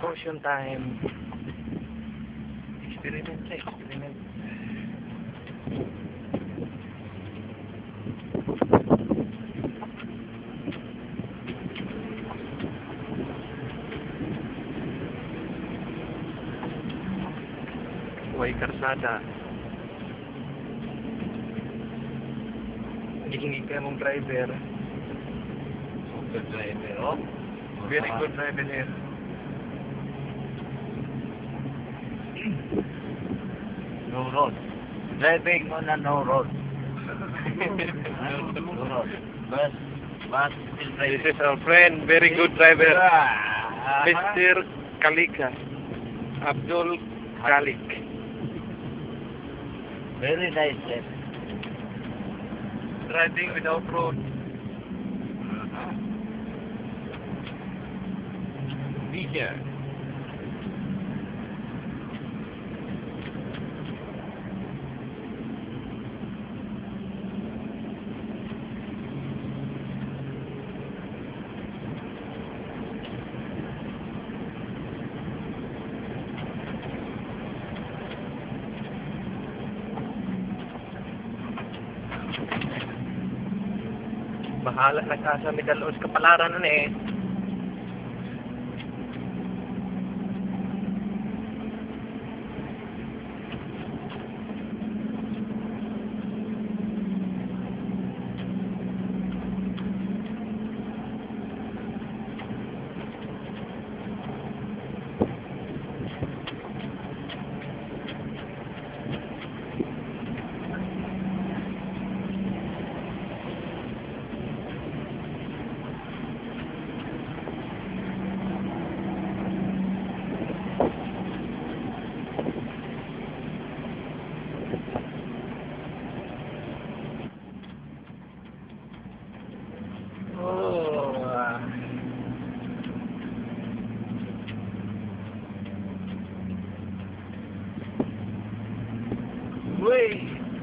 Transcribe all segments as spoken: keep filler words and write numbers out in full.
Caution time. Experiment sa experiment. Huwag karsada. Hingig ka mong driver. Good driver, oh. Very good driver here. No road. Driving on a no road. No road. Bus, bus still driving. This is our friend, very good driver, Ah, Mister Kalika. Abdul Kalik. Very nice, eh. Driving without road. Be here. Bahala na ka sa Middle East kapalaran na eh. Uy!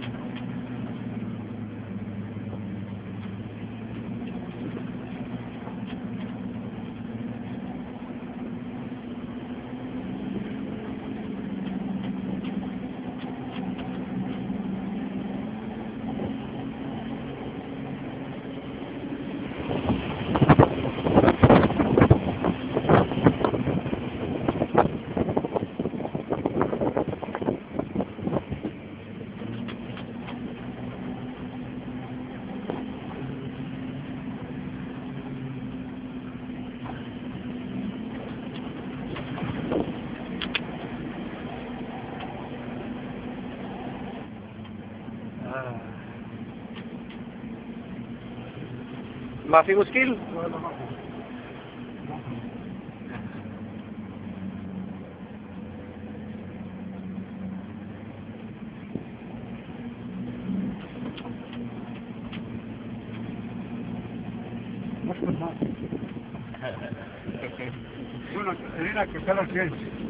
Mafi muskil. Bueno, Elena, que tal bien.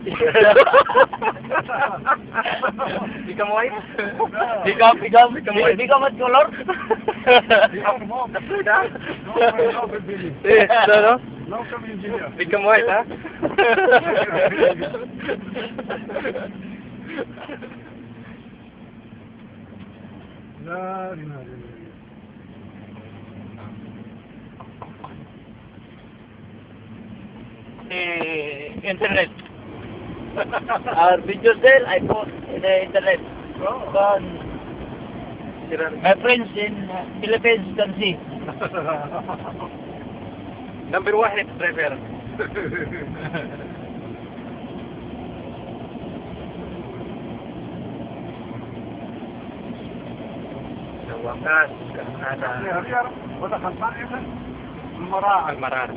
Become white? Become, become, Become white. become what color? Become more. The food, huh? No, no, no, Billy. Eh, no, no? No, come engineer. Become white, huh? لا لا Eh, internet. Our video sale I post in the internet. But my friends in uh, Philippines can see. Number one driver. Sa wakas, karsada هريار ولا خلفان إذن المراعي Almarar.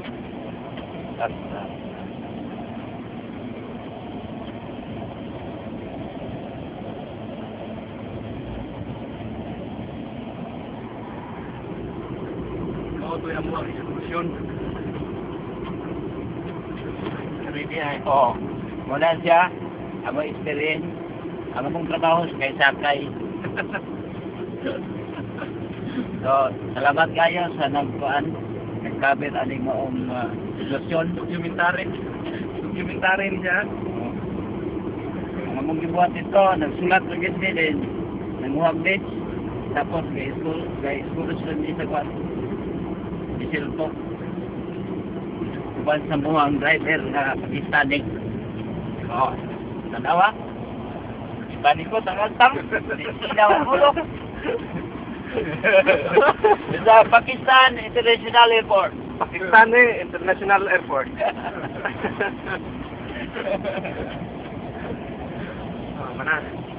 Ito yung mga solusyon. Sabi niya, oh, muna siya, amo experience, amo mong trabaho kay Sakay. So, salamat kayo sa nagkuan, nagkabit aning maong uh, solusyon. Documentary. documentary niya. Ang mong gibuhat ito, nagsulat lagi din, nanguha beach, tapos kay school, kay school sila din sa kwan. Isilpo. Kuban sa mga ang driver na Pakistani. Oo. Tanawa? Ibani ko, tangal-tang. Sinaw ang ulo. Sa Pakistan International Airport. Pakistani International Airport. Oh, mana?